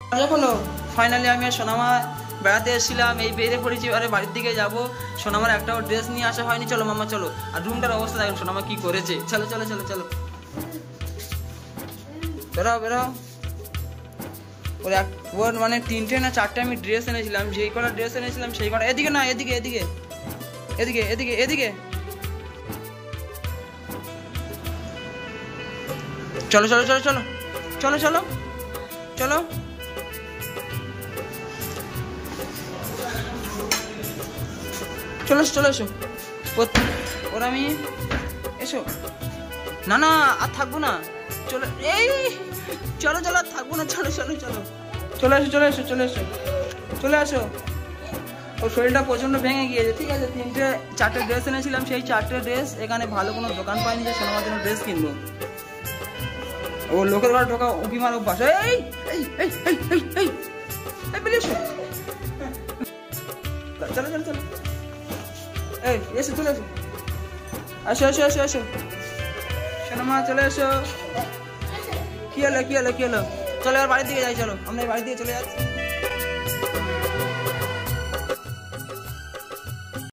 হলো ফাইনালি আমি আর সোনামা বেড়াতে এসেছিলাম, এই বেরিয়ে পড়েছি, আরে বাড়ির দিকে যাবো। সোনামার একটাও ড্রেস নিয়ে আসা হয়নি। চলো মামা চলো। আর রুমটার অবস্থা দেখেন সোনামা কি করেছে। চলো চলো চলো চলো, বেরাও বেরাও। ওর মানে 3টে না 4টে আমি ড্রেস এনেছিলাম, যেই কটা ড্রেস এনেছিলাম সেই কটা। এদিকে না, এদিকে এদিকে এদিকে এদিকে এদিকে। চলো চলো চলো চলো চলো চলো চলো। চলে এসো চলে এসো। ওর আমি এসো। না না আর থাকবো না, চলো এই চলো চলো আর থাকবো না, চলো চলো চলো চলে এসো চলে এসো চলে এসো চলে আসো। ওর শরীরটা প্রচণ্ড ভেঙে গিয়েছে। ঠিক আছে, 4টে ড্রেস এনেছিলাম, সেই 4টে ড্রেস এখানে ভালো কোনো দোকান পাইনি যে সোনামার জন্য ড্রেস কিনবো। ও লোকের ঘরে ঢোকা উঁকি মার অভ্যাস। এই এই এই এই এই এই বেরিয়ে এসো। চলো চলো চলো, এই এসো চলে এসো, আসো এসো এসো এসো সোনামা চলে এসো। কি হলো কি হলো কি হলো? চলো এবার বাড়ির দিকে যাই, চলো আমরা বাড়ির দিকে চলে যাচ্ছি।